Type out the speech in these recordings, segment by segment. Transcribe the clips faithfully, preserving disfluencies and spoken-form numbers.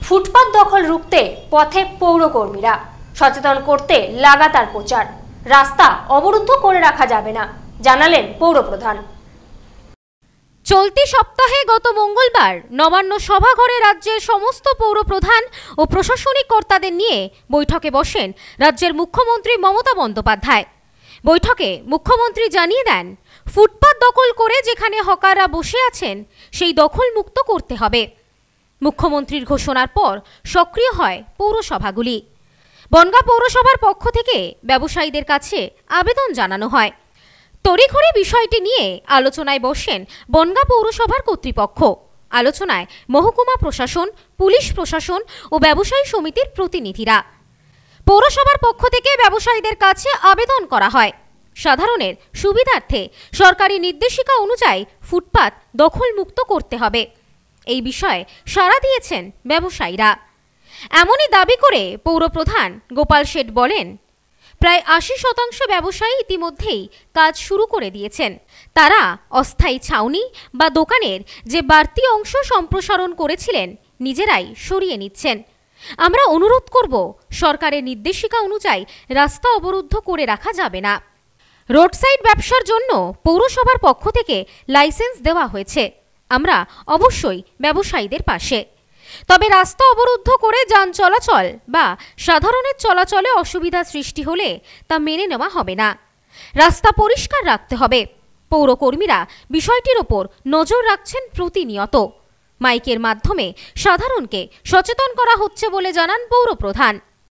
ফুটপাত দখল রুখতে পথে পৌরকর্মীরা, সচেতন করতে লাগাতার প্রচার। রাস্তা অবরুদ্ধ করে রাখা যাবে না, জানালেন পৌরপ্রধান। চলতি সপ্তাহে গত মঙ্গলবার নবান্ন সভাঘরে রাজ্যের সমস্ত পৌরপ্রধান ও প্রশাসনিক কর্তাদের নিয়ে বৈঠকে বসেন রাজ্যের মুখ্যমন্ত্রী মমতা বন্দ্যোপাধ্যায়। বৈঠকে মুখ্যমন্ত্রী জানিয়ে দেন, ফুটপাত দখল করে যেখানে হকাররা বসে আছেন সেই দখল মুক্ত করতে হবে। মুখ্যমন্ত্রীর ঘোষণার পর সক্রিয় হয় পৌরসভাগুলি। বনগাঁ পৌরসভার পক্ষ থেকে ব্যবসায়ীদের কাছে আবেদন জানানো হয়। তড়িঘড়ি বিষয়টি নিয়ে আলোচনায় বসেন বনগাঁ পৌরসভার কর্তৃপক্ষ। আলোচনায় মহকুমা প্রশাসন, পুলিশ প্রশাসন ও ব্যবসায়ী সমিতির প্রতিনিধিরা। পৌরসভার পক্ষ থেকে ব্যবসায়ীদের কাছে আবেদন করা হয় সাধারণের সুবিধার্থে সরকারি নির্দেশিকা অনুযায়ী ফুটপাত দখল মুক্ত করতে হবে। এই বিষয়ে সাড়া দিয়েছেন ব্যবসায়ীরা। এমনই দাবি করে পৌরপ্রধান গোপাল শেঠ বলেন, প্রায় আশি শতাংশ ব্যবসায়ী ইতিমধ্যেই কাজ শুরু করে দিয়েছেন। তারা অস্থায়ী ছাউনি বা দোকানের যে বাড়তি অংশ সম্প্রসারণ করেছিলেন নিজেরাই সরিয়ে নিচ্ছেন। আমরা অনুরোধ করব, সরকারের নির্দেশিকা অনুযায়ী রাস্তা অবরুদ্ধ করে রাখা যাবে না। রোড সাইড ব্যবসার জন্য পৌরসভার পক্ষ থেকে লাইসেন্স দেওয়া হয়েছে। আমরা অবশ্যই ব্যবসায়ীদের পাশে। তবে রাস্তা অবরুদ্ধ করে যান চলাচল বা সাধারণের চলাচলে অসুবিধা সৃষ্টি হলে তা মেনে নেওয়া হবে না। রাস্তা পরিষ্কার রাখতে হবে। পৌরকর্মীরা বিষয়টির ওপর নজর রাখছেন প্রতিনিয়ত। মাইকের মাধ্যমে সাধারণকে সচেতন করা হচ্ছে বলে জানান পৌরপ্রধান।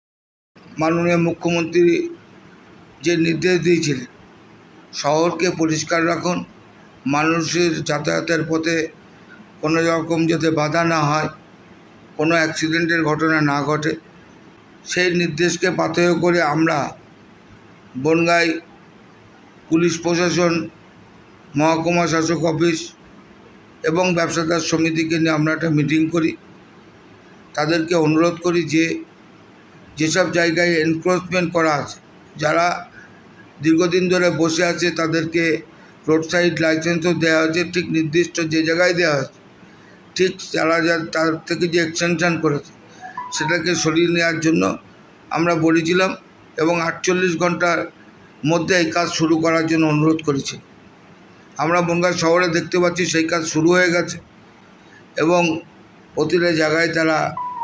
মাননীয় মুখ্যমন্ত্রী যে নির্দেশ দিয়েছিলেন, শহরকে পরিষ্কার রাখুন, মানুষের যাতায়াতের পথে কোনো রকম যাতে বাধা না হয়, কোনো অ্যাক্সিডেন্টের ঘটনা না ঘটে, সেই নির্দেশকে পাথেয় করে আমরা বনগাঁয় পুলিশ প্রশাসন, মহকুমা শাসক অফিস এবং ব্যবসাদার সমিতিকে নিয়ে আমরা একটা মিটিং করি। তাদেরকে অনুরোধ করি যে যেসব জায়গায় এনক্রোচমেন্ট করা আছে, যারা দীর্ঘদিন ধরে বসে আছে তাদেরকে রোড সাইড লাইসেন্সও দেওয়া হয়েছে, ঠিক নির্দিষ্ট যে জায়গায় দেওয়া হয়েছে, ঠিক যারা যা তার থেকে যে এক্সটেনশন করেছে সেটাকে সরিয়ে নেওয়ার জন্য আমরা বলেছিলাম এবং আটচল্লিশ ঘন্টার মধ্যে এই কাজ শুরু করার জন্য অনুরোধ করেছি। আমরা বনগাঁ শহরে দেখতে পাচ্ছি সেই কাজ শুরু হয়ে গেছে এবং প্রতিটা জায়গায় তারা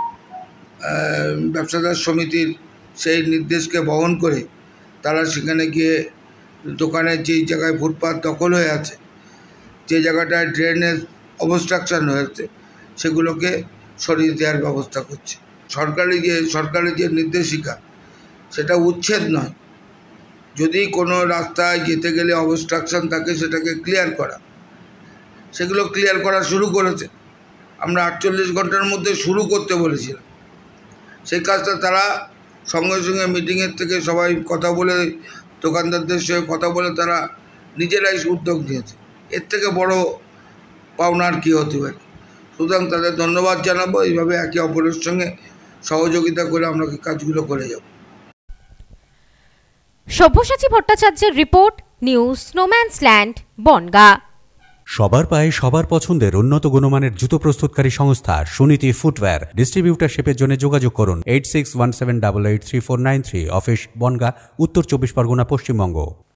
ব্যবসাদার সমিতির সেই নির্দেশকে বহন করে তারা সেখানে গিয়ে দোকানের যেই জায়গায় ফুটপাত দখল হয়ে আছে, যে জায়গাটায় ড্রেনেজ অবস্ট্রাকশন হয়েছে, সেগুলোকে সরিয়ে দেওয়ার ব্যবস্থা করছে। সরকারি যে সরকারি যে নির্দেশিকা সেটা উচ্ছেদ নয়। যদি কোনো রাস্তায় যেতে গেলে অবস্ট্রাকশন থাকে সেটাকে ক্লিয়ার করা, সেগুলো ক্লিয়ার করা শুরু করেছে। আমরা আটচল্লিশ ঘন্টার মধ্যে শুরু করতে বলেছিলাম। সেই কাজটা তারা সঙ্গে সঙ্গে মিটিংয়ের থেকে সবাই কথা বলে, দোকানদারদের সঙ্গে কথা বলে তারা নিজেরাই উদ্যোগ নিয়েছে। এর থেকে বড় পাওনার কী হতে পারে? সুতরাং তাদের ধন্যবাদ জানাবো। এইভাবে একে অপরের সঙ্গে সহযোগিতা করে আমরা কাজগুলো করে যাব। সব্যসাচী ভট্টাচার্যের রিপোর্ট, নিউজ স্নোম্যান্সল্যান্ড, বনগাঁ। সবার পায়ে সবার পছন্দের উন্নত গুণমানের জুতো প্রস্তুতকারী সংস্থা সুনীতি ফুটওয়্যার। ডিস্ট্রিবিউটারশিপের জন্য যোগাযোগ করুন eight six one seven double eight three four nine three. Office Bongaon, Uttar Chabbish Pargana, Paschimbanga.